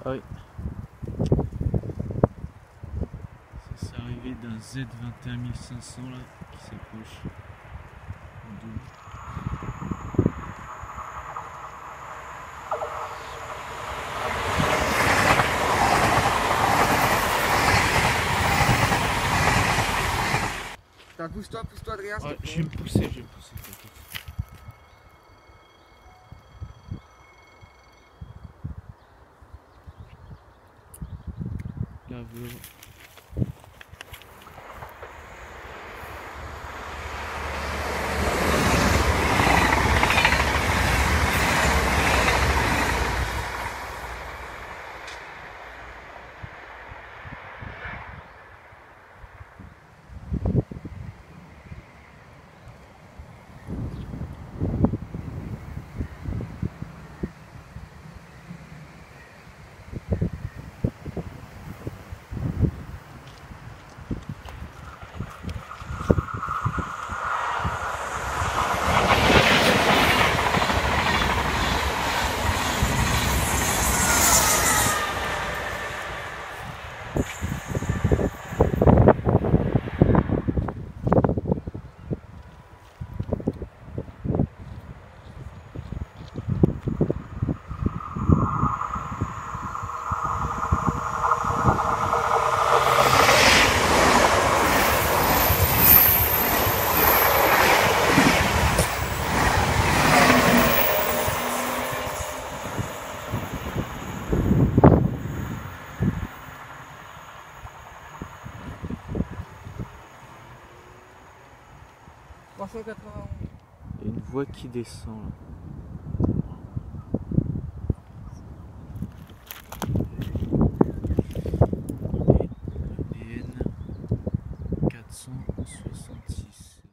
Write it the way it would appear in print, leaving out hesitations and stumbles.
Ah oui. C'est arrivé d'un Z21500 là qui s'approche. En double. Pousse-toi Adrien. Ouais, je vais me pousser, t'inquiète. Laveur. Il y a une voie qui descend là. ABN 466.